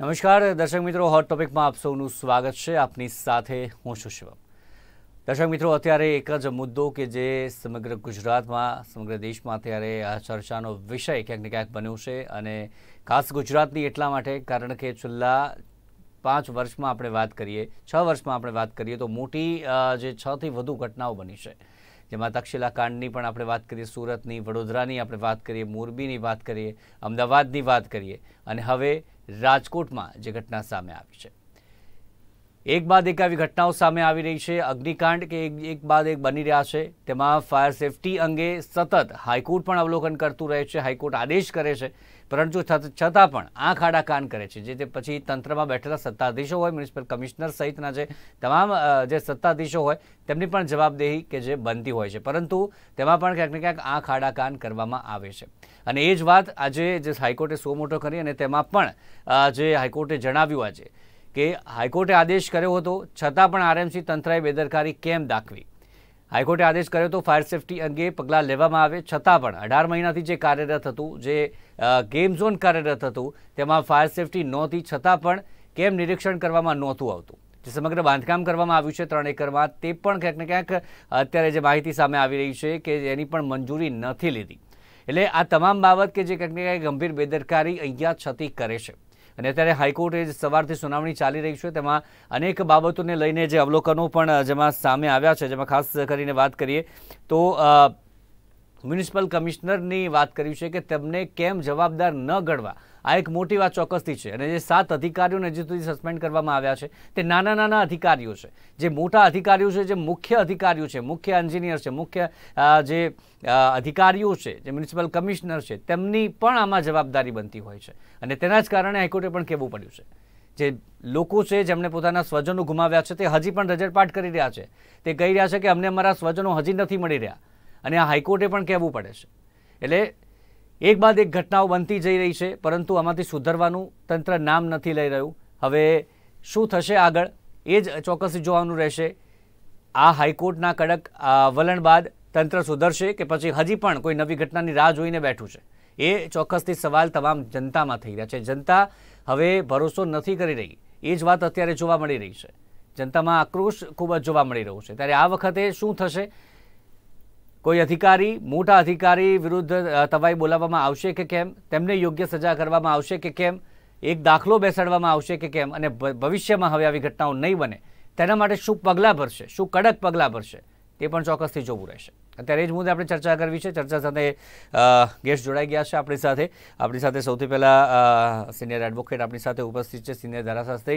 નમસ્કાર દર્શક મિત્રો, હોટ ટોપિકમાં આપ સૌનું સ્વાગત છે. આપની સાથે હું છું શિવમ. દર્શક મિત્રો, અત્યારે એક જ મુદ્દો કે જે સમગ્ર ગુજરાતમાં, સમગ્ર દેશમાં અત્યારે આ ચર્ચાનો વિષય ક્યાંક ને ક્યાંક બન્યો છે, અને ખાસ ગુજરાતની એટલા માટે કારણ કે છેલ્લા 5 વર્ષમાં આપણે વાત કરીએ, 6 વર્ષમાં આપણે વાત કરીએ તો મોટી જે 6 થી વધુ ઘટનાઓ બની છે, જેમાં તક્ષશિલા કાંડની પણ આપણે વાત કરીએ, સુરતની, વડોદરાની આપણે વાત કરીએ, મોરબીની વાત કરીએ, અમદાવાદની વાત કરીએ, અને હવે રાજકોટમાં જે ઘટના સામે આવી છે, એક બાદ એક આવી ઘટનાઓ સામે આવી રહી છે. અગ્નિકાંડ કે એક બાદ એક બની રહ્યા છે. તેમાં ફાયર સેફટી અંગે સતત હાઈકોર્ટ પણ અવલોકન કરતું રહે છે, હાઈકોર્ટ આદેશ કરે છે, પરંતુ છતાં પણ આંખ આડા કાન કરે છે. જે તે પછી તંત્રમાં બેઠેલા સત્તાધીશો હોય, મ્યુનિસિપલ કમિશનર સહિતના જે તમામ જે સત્તાધીશો હોય, તેમની પણ જવાબદેહી કે જે બનતી હોય છે, પરંતુ તેમાં પણ ક્યાંક ને ક્યાંક આંખ આડા કાન કરવામાં આવે છે. અને એ જ વાત આજે જે હાઈકોર્ટે સો મોટો કરી, અને તેમાં પણ જે હાઈકોર્ટે જણાવ્યું આજે કે હાઈકોર્ટે આદેશ કર્યો હતો છતાં પણ આરએમસી તંત્રએ બેદરકારી કેમ દાખવી. હાઈકોર્ટે આદેશ કર્યો હતો ફાયર સેફટી અંગે પગલાં લેવામાં આવે, છતાં પણ 18 મહિનાથી જે કાર્યરત હતું, જે ગેમ ઝોન કાર્યરત હતું, તેમાં ફાયર સેફટી નહોતી, છતાં પણ કેમ નિરીક્ષણ કરવામાં નહોતું આવતું. જે સમગ્ર બાંધકામ કરવામાં આવ્યું છે 3 એકરમાં, તે પણ ક્યાંક ને ક્યાંક અત્યારે જે માહિતી સામે આવી રહી છે કે એની પણ મંજૂરી નથી લીધી. એટલે આ તમામ બાબત કે જે ક્યાંક ને ક્યાંક ગંભીર બેદરકારી અહીંયા છતી કરે છે. અને અત્યારે હાઈકોર્ટે સવારથી સુનાવણી ચાલી રહી છે, તેમાં અનેક બાબતોને લઈને જે અવલોકનો પણ જેમાં સામે આવ્યા છે, જેમાં ખાસ કરીને વાત કરીએ તો મ્યુનિસિપલ કમિશનરની વાત કરી છે કે તેમને કેમ જવાબદાર ન ગણવા, આ એક મોટી વાત ચોક્કસથી છે. અને જે 7 અધિકારીઓને હજી સુધી સસ્પેન્ડ કરવામાં આવ્યા છે, તે નાના નાના અધિકારીઓ છે. જે મોટા અધિકારીઓ છે, જે મુખ્ય અધિકારીઓ છે, મુખ્ય એન્જિનિયર છે, મુખ્ય જે અધિકારીઓ છે, જે મ્યુનિસિપલ કમિશનર છે, તેમની પણ આમાં જવાબદારી બનતી હોય છે. અને તેના જ કારણે હાઈકોર્ટે પણ કહેવું પડ્યું છે. જે લોકો છે જેમણે પોતાના સ્વજનો ગુમાવ્યા છે, તે હજી પણ રજળપાટ કરી રહ્યા છે. તે કહી રહ્યા છે કે અમને અમારા સ્વજનો હજી નથી મળી રહ્યા, અને આ હાઈકોર્ટે પણ કહેવું પડે છે. એટલે એક બાદ એક ઘટનાઓ બનતી જઈ રહી છે, પરંતુ આમાંથી સુધરવાનું તંત્ર નામ નથી લઈ રહ્યું. હવે શું થશે આગળ, એ જ ચોક્કસ જોવાનું રહેશે. આ હાઈકોર્ટના કડક વલણ બાદ તંત્ર સુધરશે કે પછી હજી પણ કોઈ નવી ઘટનાની રાહ જોઈને બેઠું છે, એ ચોક્કસથી સવાલ તમામ જનતામાં થઈ રહ્યા છે. જનતા હવે ભરોસો નથી કરી રહી, એ જ વાત અત્યારે જોવા મળી રહી છે. જનતામાં આક્રોશ ખૂબ જ જોવા મળી રહ્યો છે. ત્યારે આ વખતે શું થશે? કોઈ અધિકારી, મોટા અધિકારી વિરુદ્ધ તવાઈ બોલાવવામાં આવશે કે કેમ? તેમને યોગ્ય સજા કરવામાં આવશે કે કેમ? એક દાખલો બેસાડવામાં આવશે કે કેમ? અને ભવિષ્યમાં હવે આવી ઘટનાઓ નહીં બને તેના માટે શું પગલાં ભરશે, શું કડક પગલાં ભરશે, તે પણ ચોક્કસથી જોવું રહેશે. અત્યારે એ જ મુદ્દે આપણે ચર્ચા કરવી છે. ચર્ચા સાથે ગેસ્ટ જોડાઈ ગયા છે આપણી સાથે સૌથી પહેલાં સિનિયર એડવોકેટ આપણી સાથે ઉપસ્થિત છે, સિનિયર ધારાશાસ્ત્રી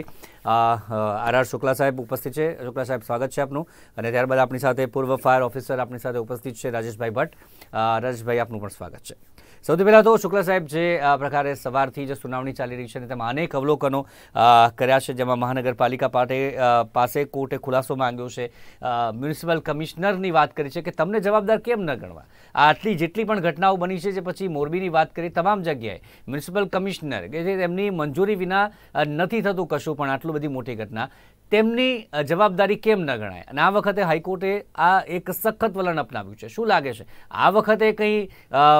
આર શુક્લા સાહેબ ઉપસ્થિત છે. શુક્લા સાહેબ, સ્વાગત છે આપનું. અને ત્યારબાદ આપણી સાથે પૂર્વ ફાયર ઓફિસર આપણી સાથે ઉપસ્થિત છે, રાજેશભાઈ ભટ્ટ. રાજેશભાઈ, આપનું પણ સ્વાગત છે. સૌથી પહેલાં તો શુક્લા સાહેબ, જે આ પ્રકારે સવારથી જે સુનાવણી ચાલી રહી છે અને તેમાં અનેક અવલોકનો કર્યા છે, જેમાં મહાનગરપાલિકા પાસે કોર્ટે ખુલાસો માંગ્યો છે, મ્યુનિસિપલ કમિશનરની વાત કરી છે કે તમને જવાબદાર કેમ ન ગણવા. આટલી જેટલી પણ ઘટનાઓ બની છે, જે પછી મોરબીની વાત કરી, તમામ જગ્યાએ મ્યુનિસિપલ કમિશનર કે જે તેમની મંજૂરી વિના નથી થતું કશું પણ, આટલું બધી મોટી ઘટના, તેમની જવાબદારી કેમ ન ગણાય? અને આ વખતે હાઈકોર્ટે આ એક સખત વલણ અપનાવ્યું છે. શું લાગે છે આ વખતે કંઈ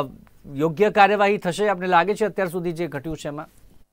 યોગ્ય કાર્યવાહી થશે? આપને લાગે છે અત્યાર સુધી જે ઘટ્યું છે એમાં?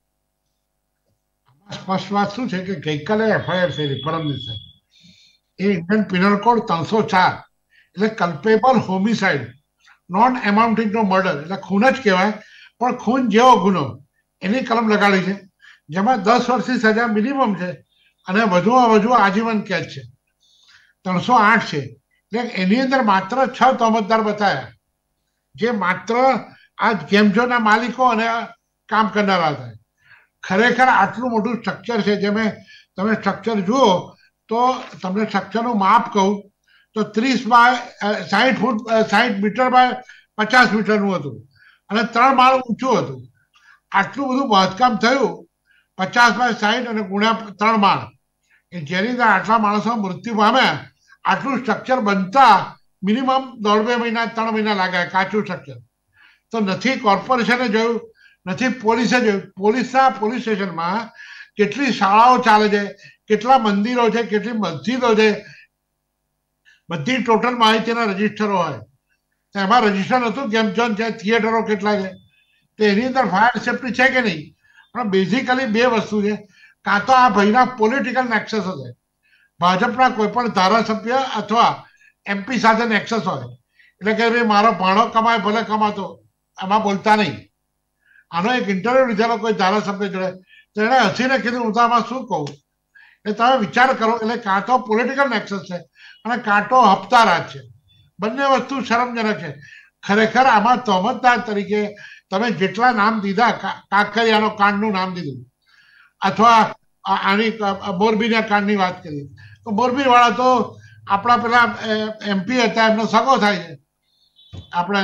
સ્પષ્ટ વાત શું છે કે ગઈકાલે એફઆઈઆર થયેલી પરમ દિવસે, એ ઇન્ડિયન પિનલ કોડ 304 એટલે કલ્પેબલ હોમિસાઇડ, નોન એમાઉન્ટિંગ નો મર્ડર, એટલે ખૂન જ કહેવાય પણ ખૂન જેવો ગુનો, એની કલમ લગાડી છે, જેમાં 10 વર્ષની સજા મિનિમમ છે અને વધુમાં વધુ આજીવન કેદ છે. 308 છે. એટલે એની અંદર માત્ર 6 તોમતદાર બતાવ્યા, જે માત્ર આ ગેમઝોનના માલિકો અને કામ કરનારા હતા. ખરેખર આટલું મોટું સ્ટ્રક્ચર છે, તમે સ્ટ્રક્ચર જુઓ તો તમને સ્ટ્રક્ચરનું માપ કહું તો 30 બાય 60 ફૂટ 60 મીટર બાય 50 મીટરનું હતું અને 3 માળ ઊંચું હતું. આટલું બધું બાંધકામ થયું 50 બાય 60 અને ગુણ્યા 3 માળ, જેની અંદર આટલા માણસો મૃત્યુ પામ્યા. આટલું સ્ટ્રક્ચર બનતા મિનિમમ 1.5 મહિના 3 મહિના લાગ્યા, કાચું સ્ટ્રક્ચર. તો નથી કોર્પોરેશને જોયું, નથી પોલીસે જોયું. પોલીસ સ્ટેશનમાં કેટલી શાળાઓ ચાલે છે, કેટલા મંદિરો છે, કેટલી મસ્જિદો છે, બધી ટોટલ માહિતીના રજીસ્ટરો હોય. એમાં રજીસ્ટર હતું ગેમ ઝોન છે, થિયેટરો કેટલા છે, તો એની અંદર ફાયર સેફટી છે કે નહીં? પણ બેઝિકલી બે વસ્તુ છે. કાં તો આ ભાઈના પોલિટિકલ નેક્સસ હશે, ભાજપના કોઈ પણ ધારાસભ્ય અથવા એમપી સાથે નેક્સસ હોય, એટલે કે ભાઈ મારો ભાણો કમાય ભલે કમાતો, એમાં બોલતા નહીં. આનો એક ઇન્ટરવ્યુ લીધેલો કોઈ ધારાસભ્ય જોડે, તો એને હસીને કીધું હું તો આમાં શું કહું. એટલે તમે વિચાર કરો, એટલે કાં તો પોલિટિકલ નેક્સસ છે અને કાં તો હપ્તા રાજ છે. બંને વસ્તુ શરમજનક છે. ખરેખર આમાં તહોમતદાર તરીકે તમે જેટલા નામ દીધા, કાંકરિયાનો કાંડનું નામ દીધું, અથવા આની મોરબીના કાંડની વાત કરી, તો મોરબી વાળા તો આપણા પેલા એમપી હતા, એમનો સગો થાય છે, આપણે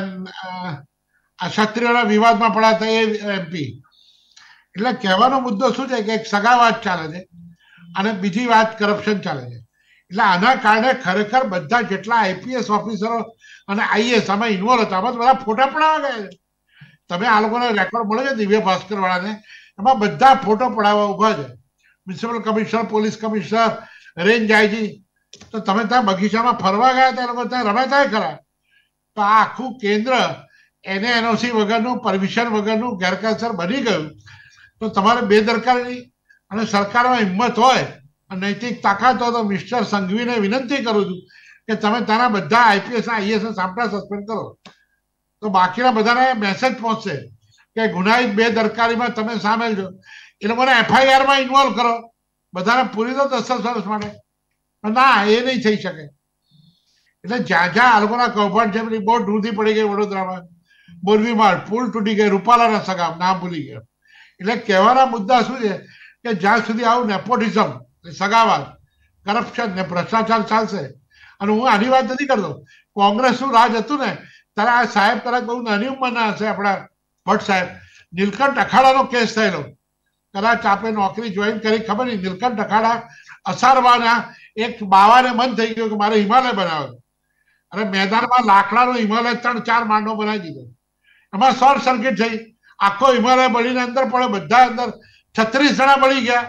ક્ષત્રિયોના વિવાદમાં પડાતા એ એમપી. એટલે કહેવાનો મુદ્દો શું છે કે એક સગાવાદ ચાલે છે અને બીજી વાત કરપ્શન ચાલે છે. એટલે આના કારણે ખરેખર બધા જેટલા આઈપીએસ ઓફિસરો અને આઈએસ આમાં ઇન્વોલ્વ હતા, આમાં બધા ફોટા પડાવવા ગયા છે. તમે આ લોકોને રેકોર્ડ મળે છે દિવ્ય ભાસ્કર વાળાને, એમાં બધા ફોટો પડાવવા ઉભા છે. Municipal commissioner, police commissioner, range IG, તો તમે ત્યાં બગીચામાં ફરવા ગયા હતા, એ લોકો ત્યાં રમાતા ખરા. તો આ આખું કેન્દ્ર એને એનઓસી વગરનું, પરમિશન વગરનું ગેરકાયદેસર બની ગયું. તો તમારે બેદરકારી અને સરકારમાં હિંમત હોય અને નૈતિક તાકાત હોય તો મિસ્ટર સંઘવીને વિનંતી કરું છું કે તમે ત્યાંના બધા આઈપીએસ આઈએસ સાંપડા સસ્પેન્ડ કરો, તો બાકીના બધાને મેસેજ પહોંચશે કે ગુનાહિત બેદરકારીમાં તમે સામેલ છો. એ લોકોને એફઆઈઆરમાં ઇન્વોલ્વ કરો, બધાને પૂરી તો 10 વર્ષ માટે. ના, એ નહીં થઈ શકે. એટલે જ્યાં જ્યાં આ લોકોના કૌભાંડ છે, બહુ દૂરથી પડી ગઈ વડોદરામાં, મોરબીમાં પુલ તૂટી ગઈ, રૂપાલાના સગા નામ ભૂલી ગયા. એટલે કહેવાના મુદ્દા શું છે કે જ્યાં સુધી આવું નેપોટિઝમ, સગાવાદ, કરપ્શન ને ભ્રષ્ટાચાર ચાલશે. અને હું આની વાત નથી કરતો, કોંગ્રેસનું રાજ હતું ને ત્યારે આ સાહેબ કદાચ બહુ નાની ઉંમરના હશે, આપણા ભટ્ટ સાહેબ, નીલકંઠ અખાડાનો કેસ થયેલો, કદાચ આપણે નોકરી જોઈન કરી ખબર નહીં. નીલકંઠ અખાડા અસારવાના એક બાવાને મન થઈ ગયું કે મારે હિમાલય બનાવ્યો, અને મેદાનમાં લાકડાનો હિમાલય 3-4 માળનો બનાવી દીધો. એમાં શોર્ટ સર્કિટ થઈ, આખો હિમાલય બળીને અંદર પડે, બધા અંદર 36 જણા બળી ગયા,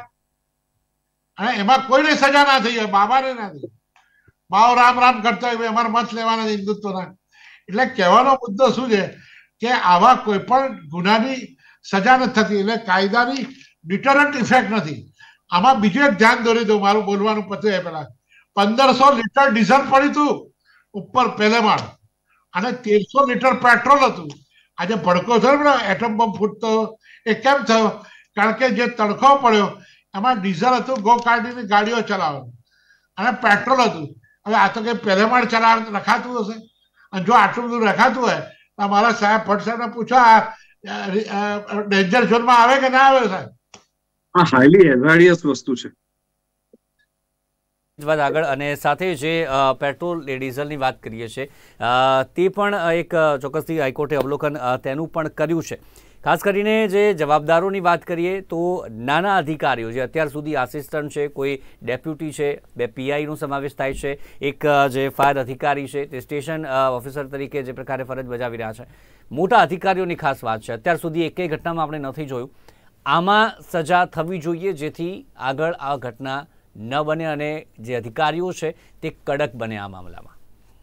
અને એમાં કોઈને સજા ના થઈ હોય, બાબાને ના થઈ. બાવ રામ રામ કરતા હોય, અમારે મત લેવાના હિન્દુત્વના. એટલે કહેવાનો મુદ્દો શું છે કે આવા કોઈ પણ ગુનાની સજા નથી થતી, એટલે કાયદાની ડિટરન્ટ ઇફેક્ટ નથી. આમાં બીજું એક ધ્યાન દોરી દઉં, મારું બોલવાનું પતે પેલા. 1500 લીટર ડીઝલ પડ્યું હતું ઉપર પહેલે માળ, અને 1300 લીટર પેટ્રોલ હતું. આજે ભડકો થયો ને એટમ બોમ્બ ફૂટતો, એ કેમ થયો? કારણ કે જે તડકો પડ્યો એમાં ડીઝલ હતું, ગો કાઢીને ગાડીઓ ચલાવવાનું, અને પેટ્રોલ હતું. હવે આ તો કઈ પહેલે માળ ચલાવવાનું રખાતું હશે? અને જો આટલું બધું રખાતું હોય તો મારા સાહેબ ભટ્ટ સાહેબને પૂછો, આ ડેન્જર ઝોનમાં આવે કે ના આવે સાહેબ? આ હાઈલી હેઝાર્ડિયસ વસ્તુ છે. વાત આગળ, અને સાથે જે પેટ્રોલ ડીઝલની વાત કરીએ છીએ તે પણ એક ચોક્કસથી હાઈકોર્ટે અવલોકન તેનું પણ કર્યું છે. ખાસ કરીને જે જવાબદારોની વાત કરીએ તો નાના અધિકારીઓ જે અત્યાર સુધી આસિસ્ટન્ટ છે, કોઈ ડેપ્યુટી છે, 2 પીઆઈનો સમાવેશ થાય છે, એક જે ફાયર અધિકારી છે તે સ્ટેશન ઓફિસર તરીકે જે પ્રકારે ફરજ બજાવી રહ્યા છે, મોટા અધિકારીઓની ખાસ વાત છે. અત્યાર સુધી એકેય ઘટનામાં આપણે નથી જોયું. આમાં સજા થવી જોઈએ જેથી આગળ આ ઘટના ન બને અને જે અધિકારીઓ છે તે કડક બને આ મામલામાં.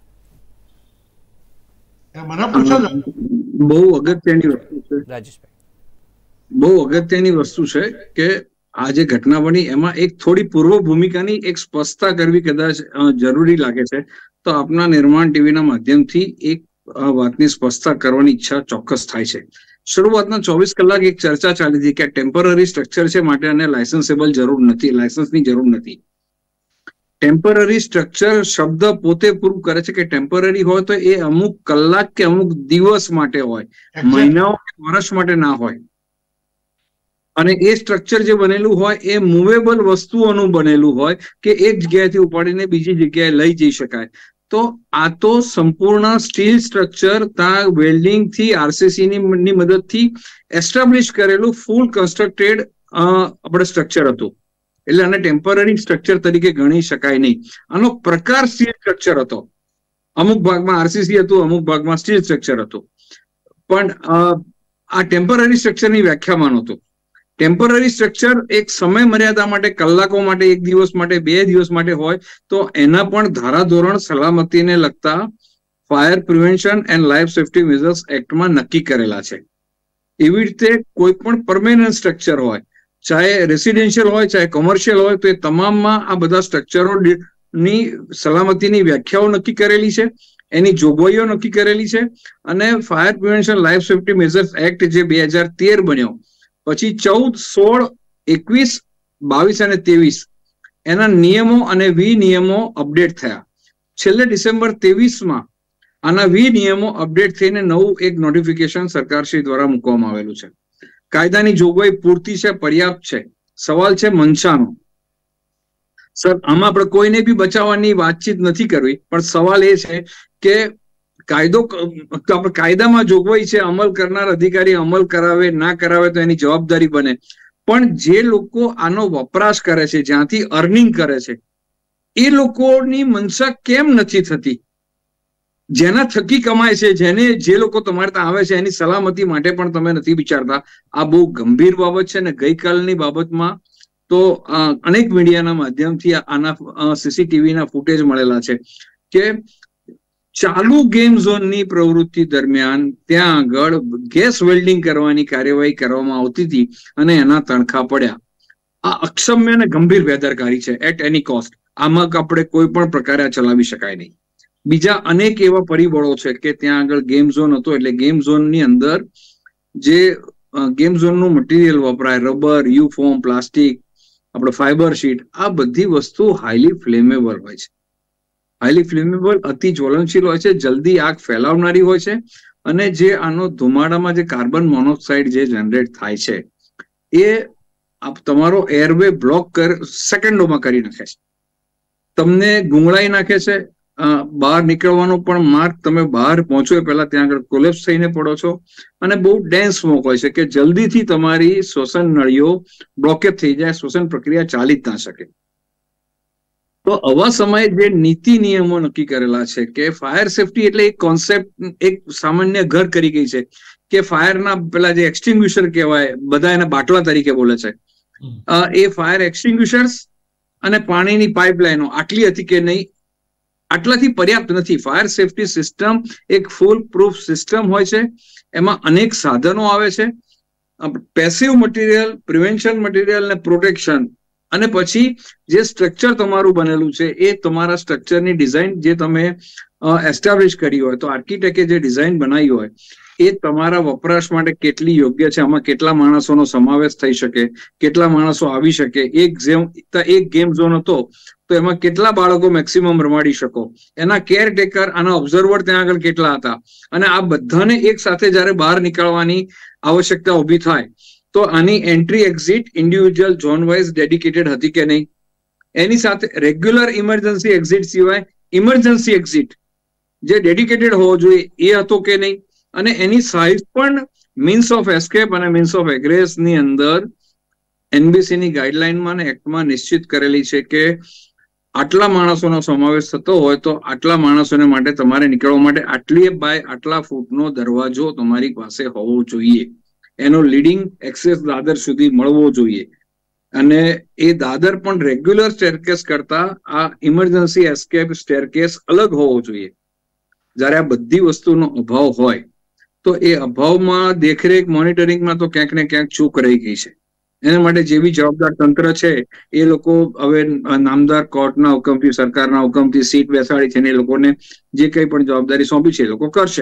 બહુ અગત્યની વસ્તુ છે રાજેશભાઈ, બહુ અગત્યની વસ્તુ છે કે આ જે ઘટના બની એમાં એક થોડી પૂર્વ ભૂમિકાની એક સ્પષ્ટતા કરવી કદાચ જરૂરી લાગે છે. તો આપના નિર્માણ ટીવીના માધ્યમથી એક વાતની સ્પષ્ટતા કરવાની ઈચ્છા ચોક્કસ થાય છે. શરૂઆતના 24 કલાક એક ચર્ચા ચાલી હતી કે ટેમ્પરરી સ્ટ્રક્ચર છે માટે આને લાયસન્સેબલ જરૂર નથી, લાયસન્સની જરૂર નથી. ટેમ્પરરી સ્ટ્રક્ચર શબ્દ પોતે પૂરું કરે છે કે ટેમ્પરરી હોય તો એ અમુક કલાક કે અમુક દિવસ માટે હોય, મહિનાઓ કે વર્ષ માટે ના હોય. અને એ સ્ટ્રક્ચર જે બનેલું હોય એ મૂવેબલ વસ્તુઓનું બનેલું હોય કે એક જગ્યાએથી ઉપાડીને બીજી જગ્યાએ લઈ જઈ શકાય. તો આ તો સંપૂર્ણ સ્ટીલ સ્ટ્રક્ચર ત્યાં વેલ્ડિંગ થી આરસીસી ની મદદથી એસ્ટાબ્લિશ કરેલું ફૂલ કન્સ્ટ્રક્ટેડ આપણે સ્ટ્રક્ચર હતું. એટલે આને ટેમ્પરરી સ્ટ્રક્ચર તરીકે ગણી શકાય નહીં. આનો પ્રકાર સ્ટીલ સ્ટ્રક્ચર હતો, અમુક ભાગમાં આરસીસી હતું, અમુક ભાગમાં સ્ટીલ સ્ટ્રક્ચર હતું. પણ આ ટેમ્પરરી સ્ટ્રક્ચરની વ્યાખ્યામાં નહોતું. ટેમ્પરરી સ્ટ્રક્ચર એક સમય મર્યાદા માટે, કલાકો માટે, 1 દિવસ માટે, 2 દિવસ માટે હોય તો એના પણ ધારાધોરણ સલામતીને લગતા fire prevention and life safety measures એક્ટમાં નક્કી કરેલા છે. એવી રીતે કોઈ પણ પરમેનન્ટ સ્ટ્રક્ચર હોય, ચાહે રેસિડેન્શિયલ હોય ચાહે કોમર્શિયલ હોય, તો એ તમામમાં આ બધા સ્ટ્રક્ચરોની સલામતીની વ્યાખ્યાઓ નક્કી કરેલી છે, એની જોગવાઈઓ નક્કી કરેલી છે. અને fire prevention life safety measures act જે 2013 બન્યો, પછી 14, 16, 21, 22 અને 23 એના નિયમો અને વિનિયમો અપડેટ થયા. છેલ્લે ડિસેમ્બર 23માં આના વિનિયમો અપડેટ થઈને નવું એક નોટિફિકેશન સરકારશ્રી દ્વારા મૂકવામાં આવેલું છે. કાયદાની જોગવાઈ પૂરતી છે, પર્યાપ્ત છે? સવાલ છે મનસાનો. સર, આમાં આપણે કોઈને બી બચાવવાની વાતચીત નથી કરવી, પણ સવાલ એ છે કે કાયદામાં જોગવાઈ છે, અમલ કરનાર અધિકારી અમલ કરાવે ના કરાવે તો એની જવાબદારી બને, પણ જે લોકો આનો વપરાશ કરે છે, જ્યાંથી અર્નિંગ કરે છે, એ લોકોની મનસા કેમ નથી થતી? જેના થકી કમાય છે, જે લોકો તમારે ત્યાં આવે છે, એની સલામતી માટે પણ તમે નથી વિચારતા. આ બહુ ગંભીર બાબત છે. ને ગઈકાલની બાબતમાં તો અનેક મીડિયાના માધ્યમથી આના સીસીટીવીના ફૂટેજ મળેલા છે કે ચાલુ ગેમ ઝોનની પ્રવૃત્તિ દરમિયાન ત્યાં આગળ ગેસ વેલ્ડિંગ કરવાની કાર્યવાહી કરવામાં આવતી હતી અને એના તણખા પડ્યા. આ અક્ષમ્ય અને ગંભીર બેદરકારી છે એટ એની કોસ્ટ. આમાં આપણે કોઈ પણ પ્રકારે ચલાવી શકાય નહીં. બીજા અનેક એવા પરિબળો છે કે ત્યાં આગળ ગેમ ઝોન હતો, એટલે ગેમ ઝોનની અંદર જે ગેમ ઝોનનું મટીરિયલ વપરાય, રબર, યુફોર્મ, પ્લાસ્ટિક, આપણે ફાઈબર શીટ, આ બધી વસ્તુ હાઈલી ફ્લેમેબલ હોય છે. હાઈલી ફ્લેમેબલ, અતિ જ્વલનશીલ હોય છે, જલ્દી આગ ફેલાવનારી હોય છે, અને જે આનો ધુમાડામાં જે કાર્બન મોનોક્સાઇડ જે જનરેટ થાય છે એ તમારો એરવે બ્લોક સેકન્ડોમાં કરી નાખે છે, તમને ગુંગળાઈ નાખે છે. બહાર નીકળવાનો પણ માર્ગ, તમે બહાર પહોંચો એ પહેલા ત્યાં આગળ કોલેપ્સ થઈને પડો છો, અને બહુ ડેન્સ સ્મોક હોય છે કે જલ્દીથી તમારી શ્વસન નળીઓ બ્લોકેજ થઈ જાય, શ્વસન પ્રક્રિયા ચાલી જ ના શકે. તો આવા સમયે જે નીતિ નિયમો નક્કી કરેલા છે કે ફાયર સેફટી એટલે એક કોન્સેપ્ટ, એક સામાન્ય ઘર કરી ગઈ છે કે ફાયરના પેલા જે એક્સટિંગ્યુશર કહેવાય, બધા એના બાટલા તરીકે બોલે છે, એ ફાયર એક્સટિંગ્યુશર્સ અને પાણીની પાઇપલાઇનો આટલી હતી કે નહીં, આટલાથી પર્યાપ્ત નથી. ફાયર સેફટી સિસ્ટમ એક ફૂલ પ્રૂફ સિસ્ટમ હોય છે. એમાં અનેક સાધનો આવે છે, પેસિવ મટીરિયલ, પ્રિવેન્શન મટીરિયલ ને પ્રોટેક્શન, અને પછી જે સ્ટ્રક્ચર તમારું બનેલું છે એ તમારા સ્ટ્રક્ચરની ડિઝાઇન જે તમે એસ્ટાબ્લિશ કરી હોય, તો આર્કિટેક્ટે જે ડિઝાઇન બનાવી હોય એ તમારા વપરાશ માટે કેટલી યોગ્ય છે, આમાં કેટલા માણસોનો સમાવેશ થઈ શકે, કેટલા માણસો આવી શકે. એક ગેમ ઝોન હતો તો એમાં કેટલા બાળકો મેક્સિમમ રમાડી શકો, એના કેરટેકર, આના ઓબ્ઝર્વર ત્યાં આગળ કેટલા હતા, અને આ બધાને એક સાથે જયારે બહાર નીકળવાની આવશ્યકતા ઉભી થાય તો આની entry exit individual zone wise dedicated હતી કે નહીં, એની સાથે રેગ્યુલર ઇમરજન્સી એક્ઝિટ સિવાય ઇમરજન્સી એક્ઝિટ જે ડેડિકેટેડ હોવો જોઈએ એ હતો કે નહીં, અને એની સાઇઝ પણ મીન્સ ઓફ એસ્કેપ અને મીન્સ ઓફ એગ્રેસ ની અંદર એનબીસીની ગાઈડલાઇનમાં અને એક્ટમાં નિશ્ચિત કરેલી છે કે આટલા માણસોનો સમાવેશ થતો હોય તો આટલા માણસોને માટે તમારે નીકળવા માટે આટલી બાય આટલા ફૂટનો દરવાજો તમારી પાસે હોવો જોઈએ, એનો લીડિંગ એક્સેસ દાદર સુધી મળવો જોઈએ, અને એ દાદર પણ રેગ્યુલર સ્ટેરકેસ કરતા આ ઇમરજન્સી એસ્કેપ સ્ટેરકેસ અલગ હોવો જોઈએ. જ્યારે આ બધી વસ્તુનો અભાવ હોય તો એ અભાવમાં દેખરેખ મોનિટરિંગમાં તો ક્યાંક ને ક્યાંક ચૂક રહી ગઈ છે. એના માટે જેવી જવાબદાર તંત્ર છે એ લોકો હવે નામદાર કોર્ટના હુકમથી, સરકારના હુકમથી સીટ બેસાડી છે, ને એ લોકોને જે કંઈ પણ જવાબદારી સોંપી છે એ લોકો કરશે.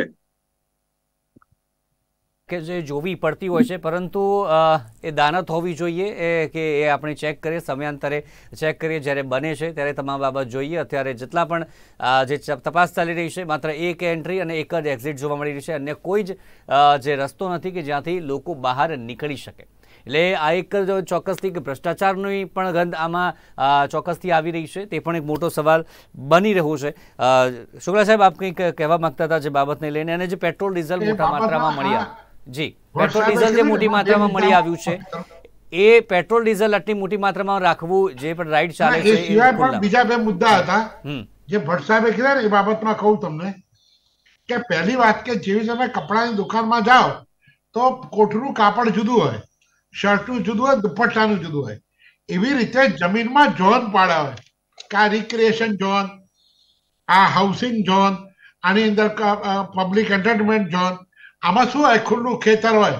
કે જે જોવી પડતી હોય છે, પરંતુ એ દાનત હોવી જોઈએ કે એ આપણે ચેક કરીએ, સમયાંતરે ચેક કરીએ, જ્યારે બને છે ત્યારે તમામ બાબત જોઈએ. અત્યારે જેટલા પણ જે તપાસ ચાલી રહી છે, માત્ર એક એન્ટ્રી અને એક જ એક્ઝિટ જોવા મળી રહી છે, અન્ય કોઈ જ જે રસ્તો નથી કે જ્યાંથી લોકો બહાર નીકળી શકે. એટલે આ એક ચોક્કસથી ભ્રષ્ટાચારની પણ ગંધ આમાં ચોક્કસથી આવી રહી છે, તે પણ એક મોટો સવાલ બની રહ્યો છે. શુક્લા સાહેબ, આપ કંઈક કહેવા માંગતા હતા જે બાબતને લઈને, અને જે પેટ્રોલ ડીઝલ મોટા માત્રામાં મળી આવ્યું, જી પેટ્રોલ ડીઝલ જે મોટી માત્રામાં મળી આવ્યું છે, એ પેટ્રોલ ડીઝલ આટલી મોટી માત્રામાં રાખવું જે પણ રાઈડ ચાલે છે, એ સિવાય પણ બીજા બે મુદ્દા હતા જે ભટ્ટ સાહેબે કીધા ને, એ બાબતમાં કહું તમને કે પહેલી વાત કે જેવી તમે કપડાની દુકાનમાં જાઓ તો કોટનું કાપડ જુદું હોય, શર્ટનું જુદું હોય, દુપટ્ટાનું જુદું હોય, એવી રીતે જમીનમાં ઝોન પાડ્યા હોય કે આ રિક્રિએશન ઝોન, આ હાઉસિંગ ઝોન, આની અંદર પબ્લિક એન્ટરટેનમેન્ટ ઝોન. આમાં શું હોય, ખુલ્લું ખેતર હોય,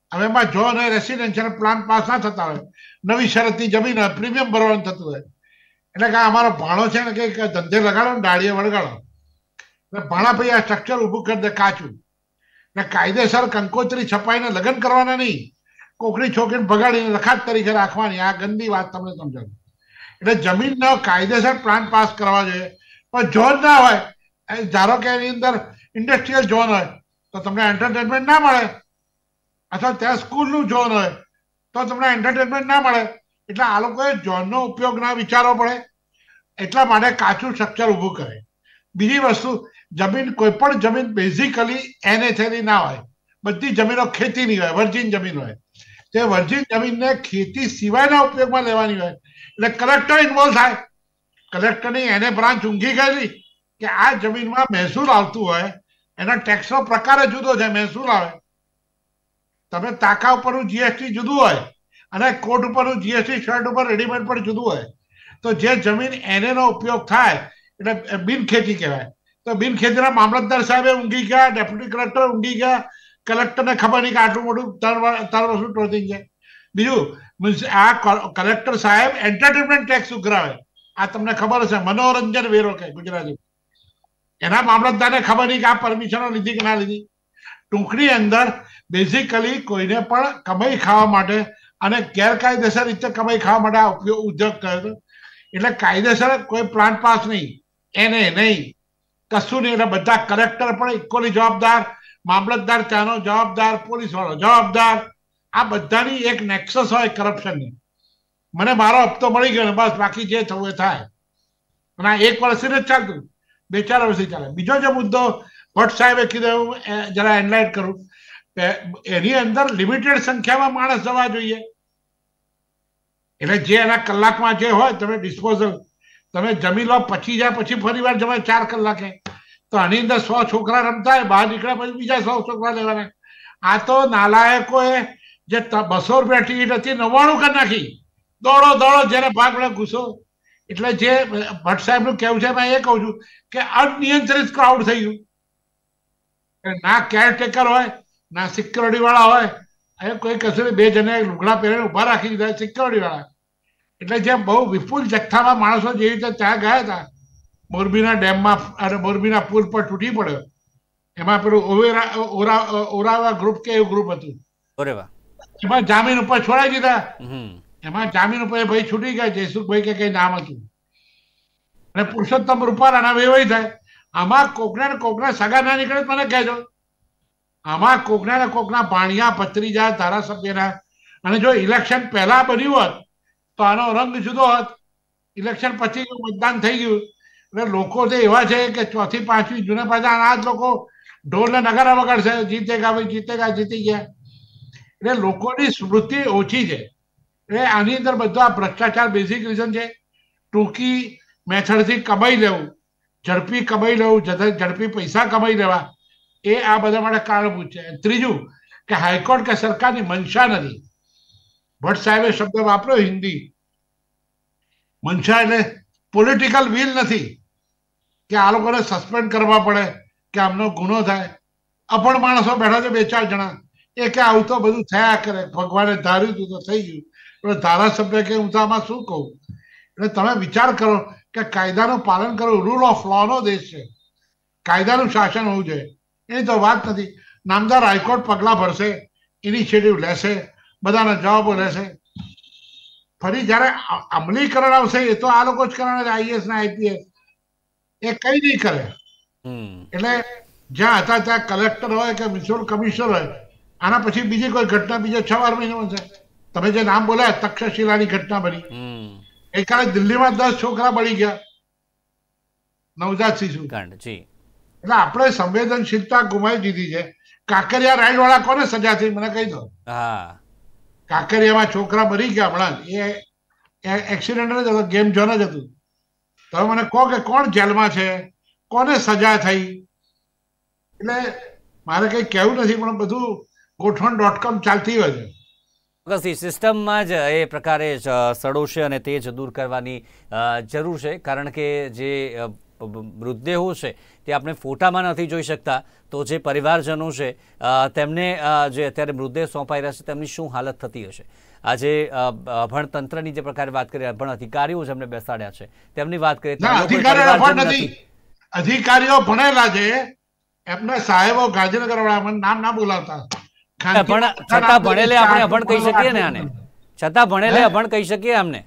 હવે એમાં ઝોન હોય, રેસિડેન્શિયલ પ્લાન પાસ ના થતા હોય, નવી શરતની જમીન હોય, પ્રીમિયમ ભરવાનું થતું હોય, એટલે કે અમારો ભાણો છે ને કે ધંધે લગાડો ને દાડીએ વળગાડો, એટલે ભાણા ભાઈ આ સ્ટ્રક્ચર ઊભું કરી દે કાચું, ને કાયદેસર કંકોત્રી છપાઈને લગ્ન કરવાના નહીં, કોકરી છોકરીને ભગાડીને રખાત તરીકે રાખવાની. આ ગંદી વાત તમને સમજાવું. એટલે જમીનનો કાયદેસર પ્લાન પાસ કરવા જોઈએ, પણ ઝોન ના હોય. ધારો કે એની અંદર ઇન્ડસ્ટ્રીયલ ઝોન હોય તો તમને એન્ટરટેનમેન્ટ ના મળે, અથવા ત્યાં સ્કૂલનું ઝોન હોય તો તમને એન્ટરટેનમેન્ટ ના મળે. એટલે આ લોકોએ ઝોનનો ઉપયોગ ના વિચારવો પડે, એટલા માટે કાચું સ્ટ્રક્ચર ઊભું કરે. બીજી વસ્તુ, જમીન, કોઈ પણ જમીન બેઝિકલી NA ના હોય. બધી જમીનો ખેતીની હોય, વર્જિન જમીન હોય. તે વર્જિન જમીનને ખેતી સિવાયના ઉપયોગમાં લેવાની હોય. એટલે કલેક્ટર ઇન્વોલ્વ થાય. કલેક્ટરની એને બ્રાન્ચ ઊંઘી ગયેલી કે આ જમીનમાં મહેસૂલ આવતું હોય, એના ટેક્સનો પ્રકાર જુદો છે, મહેસૂલ આવે. તમે તાકા ઉપરનું GST જુદું હોય અને કોટ ઉપરનું GST શર્ટ ઉપર રેડીમેડ પણ જુદું હોય. તો જે જમીન એનો ઉપયોગ થાય એટલે બિનખેતી કહેવાય. તો બિનખેતીના મામલતદાર સાહેબે ઊંઘી ગયા, ડેપ્યુટી કલેક્ટર ઊંઘી ગયા, કલેક્ટરને ખબર નહીં કે આટલું મોટું 3 વર્ષનું ટોચિંગ છે. બીજું, આ કલેક્ટર સાહેબ એન્ટરટેનમેન્ટ ટેક્સ ઉઘરાવે. આ તમને ખબર હશે, મનોરંજન વેરો કે ગુજરાતી. એના મામલતદારને ખબર નહીં કે આ પરમિશનો લીધી કે ના લીધી. ટૂંકની અંદર બેઝિકલી કોઈને પણ કમાઈ ખાવા માટે અને ગેરકાયદેસર રીતે કમાઈ ખાવા માટે આ ઉદ્યોગ થયો હતો. એટલે કાયદેસર કોઈ પ્લાન પાસ નહીં, એને નહીં, કશું નહીં. એટલે બધા કલેક્ટર પણ ઇક્વલી જવાબદાર, મામલતદાર ત્યાંનો જવાબદાર, પોલીસ વાળો જવાબદાર. આ બધાની એક નેક્સસ હોય કરપ્શનની. મને મારો હપ્તો મળી ગયો ને બસ, બાકી જે થવું એ થાય. અને આ 1 વર્ષથી જ ચાલતું, 2-4 વર્ષથી ચાલે. બીજો જે મુદ્દો ભટ્ટ સાહેબે કીધું, જરા એનલાઇટ કરું. એની અંદર લિમિટેડ સંખ્યામાં માણસ જવા જોઈએ. એટલે જે એના કલાકમાં જે હોય તમે ડિસ્પોઝલ તમે જમી લો, પછી જાય, પછી ફરી વાર જમાય 4 કલાકે. તો આની અંદર 100 છોકરા રમતા હોય, બહાર નીકળ્યા પછી બીજા 100 છોકરા લેવાના. આ તો નાલાયકોએ જે 200 રૂપિયા ટિકિટ હતી 99 કરી નાખી. દોડો જેને ભાગ પડે ઘૂસો. એટલે જે ભટ્ટ સાહેબનું કહેવું છે, મેં એ કહું છું કે અનિયંત્રિત ક્રાઉડ થઈ ગયું. ના કેરટેકર હોય, ના સિક્યોરિટી વાળા હોય. હવે કોઈ કશું 2 જણે લુગડા પહેરીને ઉભા રાખી દીધા સિક્યોરિટી વાળા. એટલે જેમ બહુ વિપુલ જથ્થામાં માણસો જેવી રીતે ત્યાં ગયા હતા, મોરબીના ડેમમાં અને મોરબીના પુલ પર તૂટી પડ્યો, એમાં પેલું ઓરાવા ગ્રુપ કે એવું ગ્રુપ હતું, એમાં જામીન ઉપર છોડાઈ દીધા. એમાં જામીન ઉપર ભાઈ છૂટી ગયા, જયસુખભાઈ કે કઈ નામ હતું, અને પુરુષોત્તમ રૂપાલાના વેવાઈ થાય. આમાં કોકના સગા ના નીકળે મને કહેજો. આમાં કોકના ભાણિયા, ભત્રીજા, ધારાસભ્યના. અને જો ઇલેક્શન પહેલા બન્યું હોત તો આનો રંગ જુદો હોત. ઇલેક્શન પછી મતદાન થઈ ગયું એટલે લોકો તો એવા છે કે 4થી 5મી જૂને પાછા આ જ લોકો ઢોલ ને નગારા વગાડશે, જીતેગા ભાઈ જીતેગા, જીતી ગયા. એટલે લોકોની સ્મૃતિ ઓછી છે. એટલે આની અંદર બધો આ ભ્રષ્ટાચાર બેઝિક રીઝન છે. ટૂંકી મેથડથી કમાઈ લેવું, ઝડપી કમાઈ લેવું, ઝડપી પૈસા કમાઈ લેવા, એ આ બધા માટે કારણભૂત છે. ત્રીજું કે હાઈકોર્ટ કે સરકારની મનસા નથી. ભટ્ટ સાહેબે શબ્દ વાપર્યો હિન્દી, મનસા એટલે પોલિટિકલ વિલ નથી કે આ લોકોને સસ્પેન્ડ કરવા પડે કે આમનો ગુનો થાય. અપણ માણસો બેઠા છે 2-4 જણા, એ કે આવું તો બધું થયા કરે, ભગવાને ધાર્યું હતું તો થઈ ગયું. એટલે ધારાસભ્ય કે હું તો આમાં શું કહું. એટલે તમે વિચાર કરો કે કાયદાનું પાલન કરવું, રૂલ ઓફ લોનો દેશ છે, કાયદાનું શાસન હોવું જોઈએ. એની તો વાત નથી. નામદાર હાઈકોર્ટ પગલાં ભરશે, ઇનિશિયેટિવ લેશે, બધાના જવાબો લેશે. ફરી જયારે અમલીકરણ આવશે એ તો આ લોકો જ કરવાના, IAS ના IPS, એ કઈ નહીં કરે. એટલે જ્યાં હતા ત્યાં કલેક્ટર હોય કે મ્યુનિસિપલ કમિશનર હોય, આના પછી બીજી કોઈ ઘટના બીજા 6 મહિનામાં છે. તમે જે નામ બોલ્યા, તક્ષશિલાની ઘટના બની, ગઈકાલે દિલ્હીમાં 10 છોકરા બળી ગયા, નવજાત શિશુ. એટલે આપણે સંવેદનશીલતા ગુમાવી દીધી છે. કાંકરિયા રાઈડ વાળા કોને સજા થઈ મને કહી દો. કાંકરિયામાં છોકરા મરી ગયા હમણાં, એ એક્સિડન્ટ જ હતો, ગેમ ઝોન જ હતું. તમે મને કહો કે કોણ જેલમાં છે, કોને સજા થઈ. એટલે મારે કઈ કહેવું નથી, પણ બધું ગોઠવણ.com ચાલતી હોય છે. સિસ્ટમમાં જ એ પ્રકારે સડો છે અને તે જ દૂર કરવાની જરૂર છે. કારણ કે જે મૃતદેહો છે તે આપણે ફોટામાં નથી જોઈ શકતા, તો જે પરિવારજનો છે તેમને જે અત્યારે મૃતદેહ સોંપાઈ રહ્યા છે તેમની શું હાલત થતી હશે? આજે અભણ તંત્રની જે પ્રકારે વાત કરીએ, અભણ અધિકારીઓ જેમને બેસાડ્યા છે તેમની વાત કરીએ, અધિકારીઓ ભણેલા છે, એમના સાહેબો ગાંધીનગર વાળા નામ ના બોલાવતા, છતાં ભણેલે આપણે અભણ કહી શકીએ ને? આને છતાં ભણેલે અભણ કહી શકીએ અમને?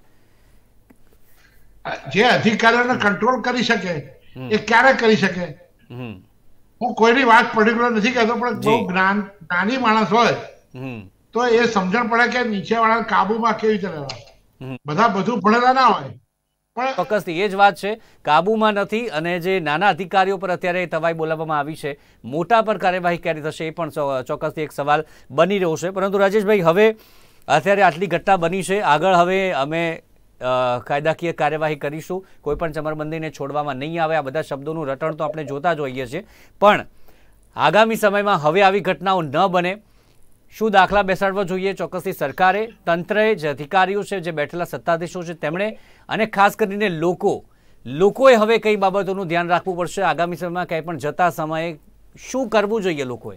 જે અધિકારીઓને કંટ્રોલ કરી શકે એ ક્યારે કરી શકે? હું કોઈની વાત પર્ટિક્યુલર નથી કહેતો, પણ બહુ જ્ઞાની માણસ હોય તો એ સમજણ પડે કે નીચે વાળા કાબુમાં કેવી રીતે રહેવા. બધા બધું ભણેલા ના હોય. પણ ચોક્કસથી એ જ વાત છે, કાબુમાં નથી. અને જે નાના અધિકારીઓ પર અત્યારે તવાઈ બોલાવવામાં આવી છે, મોટા પર કાર્યવાહી ક્યારે થશે એ પણ ચોક્કસથી એક સવાલ બની રહ્યો છે. પરંતુ રાજેશભાઈ, હવે અત્યારે આટલી ઘટના બની છે, આગળ હવે અમે કાયદાકીય કાર્યવાહી કરીશું, કોઈ પણ ચમરબંધીને છોડવામાં નહીં આવે. આ બધા શબ્દોનું રટણ તો આપણે જોતા જ હોઈએ છીએ, પણ આગામી સમયમાં હવે આવી ઘટનાઓ ન બને, શું દાખલા બેસાડવા જોઈએ ચોક્કસથી સરકારે, તંત્રએ, જે અધિકારીઓ છે, જે બેઠેલા સત્તાધીશો છે તેમણે, અને ખાસ કરીને લોકોએ હવે કઈ બાબતોનું ધ્યાન રાખવું પડશે? આગામી સમયમાં ક્યાંય પણ જતા સમયે શું કરવું જોઈએ લોકોએ?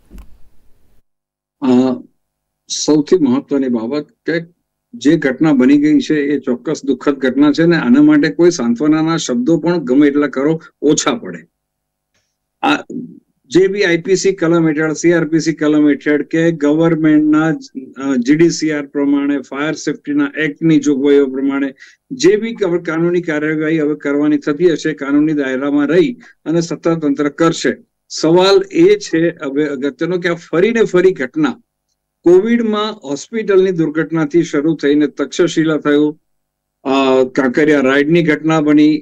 સૌથી મહત્વની બાબત કે જે ઘટના બની ગઈ છે એ ચોક્કસ દુઃખદ ઘટના છે, ને આના માટે કોઈ સાંત્વનાના શબ્દો પણ ગમે એટલા કરો ઓછા પડે. આ જે બી આઈપીસી કલમ હેઠળ, સીઆરપીસી કલમ હેઠળ કે ગવર્મેન્ટના જીડીસીઆર પ્રમાણે, ફાયર સેફ્ટીના એક્ટની જોગવાઈઓ પ્રમાણે જે બી કાનૂની કાર્યવાહી હવે કરવાની થતી હશે, કાનૂની દાયરામાં રહી અને સત્તાતંત્ર કરશે. સવાલ એ છે હવે અગત્યનો કે આ ફરીને ફરી ઘટના કોવિડમાં હોસ્પિટલની દુર્ઘટનાથી શરૂ થઈને તક્ષશિલા થયું, કાંકરિયા રાઇડની ઘટના બની,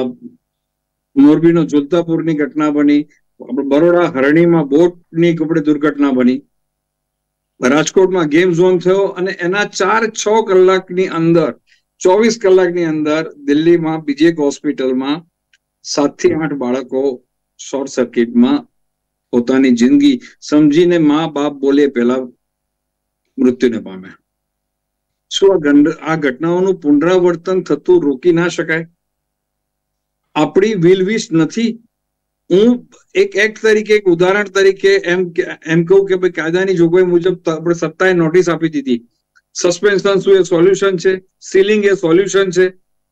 મોરબીનો જોધપુરની ઘટના બની, બરોડા હરણીમાં બોટની દુર્ઘટના બની, રાજકોટમાં ગેમ ઝોન થયો, અને એના 4-6 કલાકની અંદર, 24 કલાકની અંદર દિલ્હીમાં બીજી એક હોસ્પિટલમાં 7 થી 8 બાળકો શોર્ટ સર્કિટમાં પોતાની જિંદગી સમજીને મા બાપ બોલે પહેલા મૃત્યુને પામ્યા. શું આ ઘટનાઓનું પુનરાવર્તન થતું રોકી ના શકાય? આપણી વિલવિશ નથી. હું એક એક્ટ તરીકે, એક ઉદાહરણ તરીકે એમ કહું કે ભાઈ કાયદાની જોગવાઈ મુજબ આપણે સત્તાએ નોટિસ આપી દીધી. સસ્પેન્શન શું એ સોલ્યુશન છે? સીલિંગ એ સોલ્યુશન છે?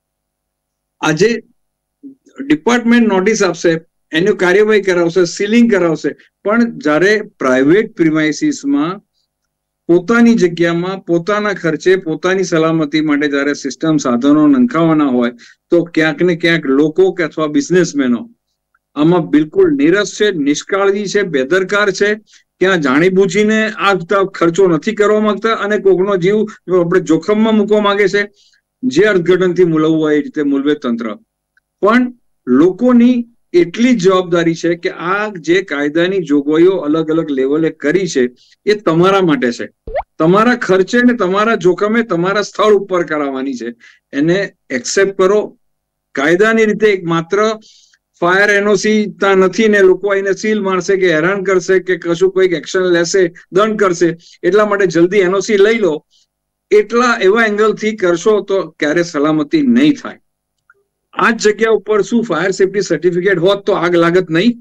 આજે ડિપાર્ટમેન્ટ નોટિસ આપશે, એની કાર્યવાહી કરાવશે, સીલિંગ કરાવશે, પણ જ્યારે પ્રાઇવેટ પ્રિમાઇસીસમાં પોતાની જગ્યામાં, પોતાના ખર્ચે, પોતાની સલામતી માટે જ્યારે સિસ્ટમ સાધનો નંખાવાના હોય તો ક્યાંક ને ક્યાંક લોકો કે અથવા બિઝનેસમેનો આમાં બિલકુલ નીરસ છે, નિષ્કાળજી છે, બેદરકાર છે. ત્યાં જાણીબૂજીને આ ખર્ચો નથી કરવા માંગતા અને કોકનો જીવ આપણે જોખમમાં મૂકવા માંગે છે. જે અર્થઘટનથી મૂલવવું હોય એ રીતે મૂલવે તંત્ર. પણ લોકોની એટલી જવાબદારી છે કે આ જે કાયદાની જોગવાઈઓ અલગ અલગ લેવલે કરી છે એ તમારા માટે છે, તમારા ખર્ચે ને તમારા જોખમે તમારા સ્થળ ઉપર કરાવવાની છે. એને એક્સેપ્ટ કરો. કાયદાની રીતે એક માત્ર ફાયર એનઓસી ત્યાં નથી ને લોકો એને સીલ મારશે કે હેરાન કરશે કે કશું કોઈક એક્શન લેશે, દંડ કરશે, એટલા માટે જલ્દી એનઓસી લઈ લો, એટલા એવા એંગલથી કરશો તો ક્યારે સલામતી નહીં થાય. આ જ જગ્યા ઉપર શું ફાયર સેફ્ટી સર્ટિફિકેટ હોત તો આગ લાગત નહીં?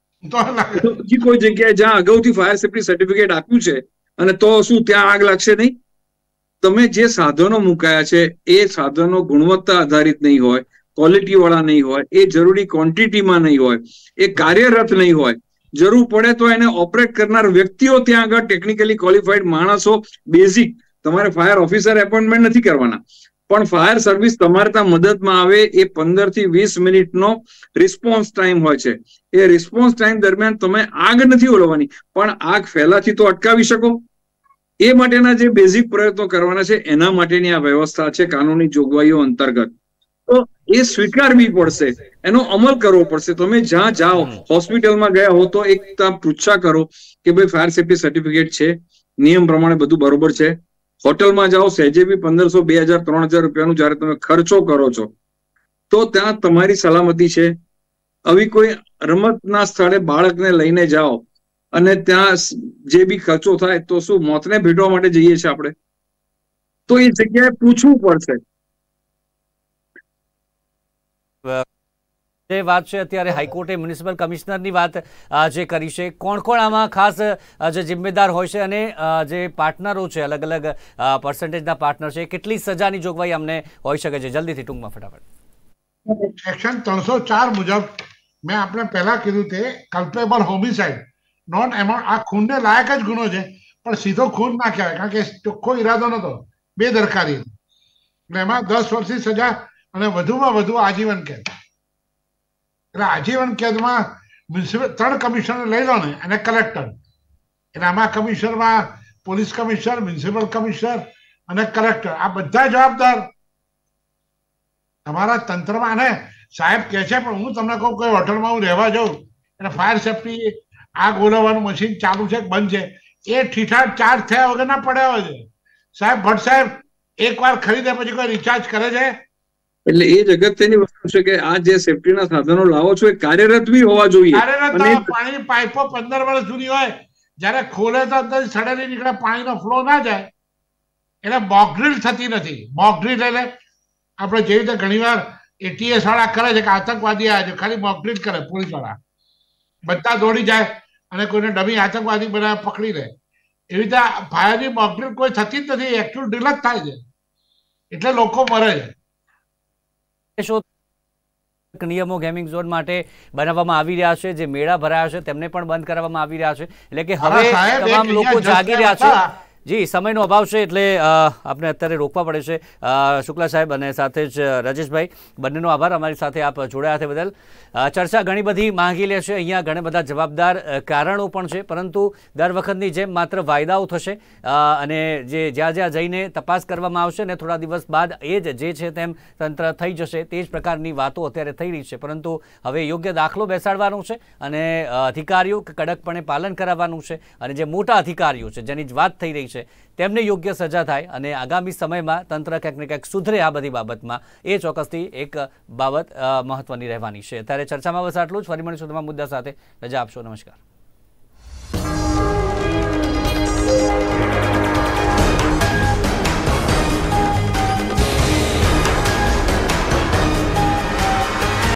કોઈ જગ્યાએ જ્યાં અગાઉથી ફાયર સેફ્ટી સર્ટિફિકેટ આપ્યું છે અને તો શું ત્યાં આગ લાગશે નહીં? તમે જે સાધનો મુકાયા છે એ સાધનો ગુણવત્તા આધારિત નહીં હોય, ક્વોલિટી વાળા નહીં હોય, એ જરૂરી ક્વોન્ટિટીમાં નહીં હોય, એ કાર્યરત નહીં હોય, જરૂર પડે તો એને ઓપરેટ કરનાર વ્યક્તિઓ ત્યાં આગળ ટેકનિકલી ક્વોલિફાઈડ માણસો, બેઝિક, તમારે ફાયર ઓફિસર એપોઇન્ટમેન્ટ નથી કરવાના, પણ ફાયર સર્વિસ તમારે ત્યાં મદદમાં આવે એ 15 થી 20 મિનિટનો રિસ્પોન્સ ટાઈમ હોય છે. એ રિસ્પોન્સ ટાઈમ દરમિયાન તમે આગ નથી ઓલવવાની, પણ આગ ફેલાથી તો અટકાવી શકો. એ માટેના જે બેઝિક પ્રયત્નો કરવાના છે એના માટેની આ વ્યવસ્થા છે કાનૂની જોગવાઈઓ અંતર્ગત. તો એ સ્વીકારવી પડશે, એનો અમલ કરવો પડશે. તમે જ્યાં જાઓ, હોસ્પિટલમાં ગયા હો તો એક પૃચ્છા કરો કે ભાઈ ફાયર સેફ્ટી સર્ટિફિકેટ છે, નિયમ પ્રમાણે બધું બરોબર છે. હોટલમાં જાઓ, સહેજે બી 1500, 2000, 3000 રૂપિયાનું જયારે તમે ખર્ચો કરો છો તો ત્યાં તમારી સલામતી છે. આવી કોઈ રમતના સ્થળે બાળકને લઈને જાઓ અને ત્યાં જે બી ખર્ચો થાય તો શું મોતને ભેટવા માટે જઈએ છીએ આપણે? તો એ જગ્યાએ પૂછવું પડશે. જે વાત છે અત્યારે હાઈકોર્ટે મ્યુનિસિપલ કમિશનરની વાત જે કરી છે, કોણ કોણ આમાં ખાસ જે જિમ્મેદાર હોય છે અને જે પાર્ટનરો છે, અલગ અલગ પર્સન્ટેજના પાર્ટનર છે, કેટલી સજાની જોગવાઈ અમને હોઈ શકે છે? જલ્દીથી ટૂંકમાં ફટાફટ. સેક્શન 304 મુજબ મેં આપણે પહેલા કીધું તે કલ્પેબલ હોમિસાઇડ નોન એમાઉન્ટ, આ ખૂનને લાયક જ ગુનો છે, પણ સીધો ખૂન ના કહેવાય કારણ કે ચોખ્ખો ઈરાદો નતો, બેદરકારી હતી. એટલે એમાં 10 વર્ષની સજા અને વધુમાં વધુ આજીવન કેદ. એટલે આજીવન કેદમાં મ્યુનિસિપલ 3 કમિશનર લઈ લો ને અને કલેક્ટર, એટલે આમાં કમિશનરમાં પોલીસ કમિશનર, મ્યુનિસિપલ કમિશનર અને કલેક્ટર આ બધા જવાબદાર તમારા તંત્રમાં. અને સાહેબ કહે છે પણ હું તમને કહું કોઈ હોટલમાં હું રહેવા જાઉં અને ફાયર સેફ્ટી આગ ઓલવવાનું મશીન ચાલુ છે બંધ છે, એ ઠીઠાઠ ચાર્જ થયા વગર ના પડ્યા હોય છે. સાહેબ ભટ્ટ સાહેબ એકવાર ખરીદે પછી કોઈ રિચાર્જ કરે છે? એટલે એ જ અગત્યની વસ્તુ છે કે આ જે સેફ્ટીના સાધનો લાવો છો એ કાર્યરત બી હોવા જોઈએ. કાર્યરત પાણીની પાઇપો 15 વર્ષ જૂની હોય, જયારે ખોલે તો અંદર સડેલી નીકળે, પાણીનો ફ્લો ના જાય. એટલે મોક ડ્રીલ થતી નથી. મોક ડ્રીલ એટલે આપણે જેવી રીતે ઘણીવાર એટીએસ વાળા કરે છે કે આતંકવાદી આવ્યા છે, ખાલી મોક ડ્રીલ કરે પોલીસ વાળા, બધા દોડી જાય અને કોઈને ડમી આતંકવાદી બનાવે પકડી લે. એવી રીતે ફાયરની મોક ડ્રીલ કોઈ થતી જ નથી, એકચ્યુઅલ ડ્રીલ જ થાય છે, એટલે લોકો મરે છે. નિયમો ગેમિંગ ઝોન માટે બનાવવામાં આવી રહ્યા છે, જે મેળા ભરાયા છે તેમને પણ બંધ કરવામાં આવી રહ્યા છે. એટલે કે હવે તમામ લોકો જાગી રહ્યા છે. જી, સમયનો અભાવ છે એટલે આપણે અત્યારે રોકવા પડે છે. શુક્લા સાહેબ અને સાથે જ રાજેશભાઈ, બંનેનો આભાર અમારી સાથે આપ જોડાયા તે બદલ. ચર્ચા ઘણી બધી માંગી લે છે, અહીંયા ઘણા બધા જવાબદાર કારણો પણ છે, પરંતુ દર વખતની જેમ માત્ર વાયદાઓ થશે અને જે જ્યાં જ્યાં જઈને તપાસ કરવામાં આવશે ને થોડા દિવસ બાદ એ જ જે છે તેમ તંત્ર થઈ જશે, તે જ પ્રકારની વાતો અત્યારે થઈ રહી છે. પરંતુ હવે યોગ્ય દાખલો બેસાડવાનો છે અને અધિકારીઓ કડકપણે પાલન કરાવવાનું છે અને જે મોટા અધિકારીઓ છે જેની જ વાત થઈ રહી છે તેમને યોગ્ય સજા થાય અને આગામી સમયમાં તંત્ર ક્યાંક ને ક્યાંક સુધરે આ બધી બાબતમાં, એ ચોક્કસથી એક બાબત મહત્વની રહેવાની છે. ત્યારે ચર્ચામાં બસ આટલું જ. ફરી મળીશું તમારા મુદ્દા સાથે. રજા આપશો. નમસ્કાર.